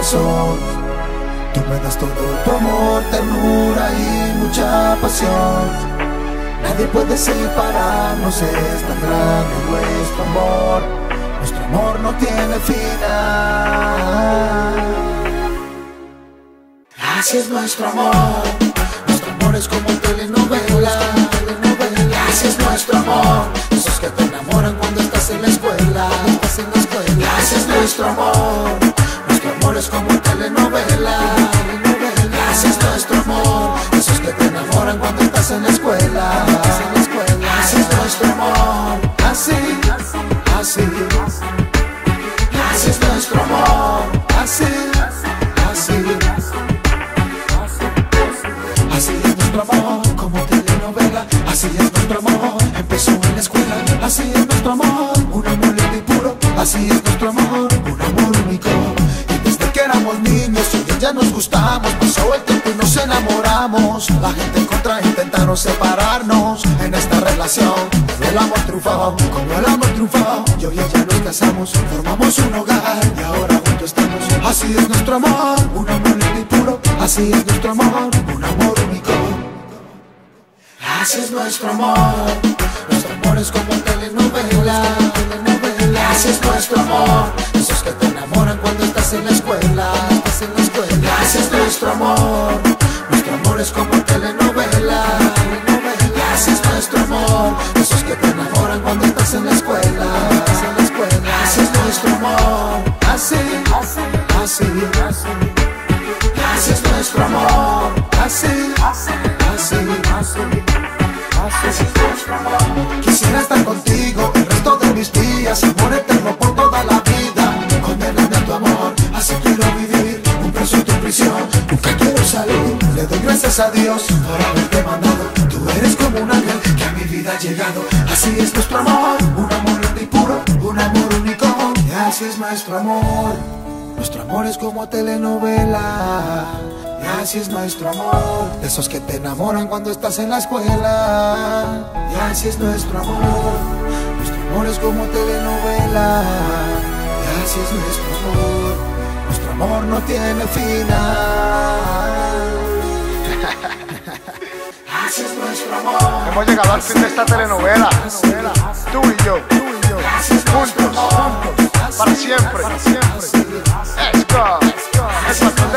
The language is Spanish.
corazón. Tú me das todo tu amor, ternura y mucha pasión. Nadie puede separarnos, es tan grande nuestro amor. Nuestro amor no tiene final. Así es nuestro amor. Nuestro amor es como telenovela. Así es nuestro amor. Esos que te enamoran cuando estás en la escuela. Así es nuestro amor. Nuestro amor es como telenovela. Así es nuestro amor. Esos que te enamoran cuando estás en la escuela. Así es nuestro amor. Así es nuestro amor. Así es nuestro amor, como telenovela. Así es nuestro amor, empezó en la escuela. Así es nuestro amor, un amor lindo y puro. Así es nuestro amor, un amor único. Y desde que éramos niños, ya nos gustamos. Pasó el tiempo y nos enamoramos. La gente en contra intentaron separarnos en esta relación. Pero el amor triunfó, como el amor triunfó. Yo y ella nos casamos, formamos un hogar y ahora juntos estamos. Así es nuestro amor, un amor lindo y puro. Así es nuestro amor, un amor único. Así es nuestro amor. Nuestro amor es como telenovela. Así es nuestro amor. Esos que te enamoran cuando estás en la escuela. Así es nuestro amor. Nuestro amor es como telenovela. Así es nuestro amor. Esos que te enamoran cuando estás en la escuela. Así es nuestro amor. Así es nuestro amor. Así es nuestro amor. Quisiera estar contigo el resto de mis días, amor eterno por toda la vida. Condename a tu amor, así quiero vivir, un preso en tu prisión. Nunca quiero salir, le doy gracias a Dios por haberte mandado. Tú eres como un ángel que a mi vida ha llegado. Así es nuestro amor, un amor lindo y puro, un amor único. Y así es nuestro amor. Nuestro amor es como telenovela. Y así es nuestro amor. De esos que te enamoran cuando estás en la escuela. Y así es nuestro amor. Nuestro amor es como telenovela. Y así es nuestro amor. Nuestro amor no tiene final. Así es nuestro amor. Hemos llegado al fin de esta telenovela. Tú y yo, juntos, para siempre. Let's go.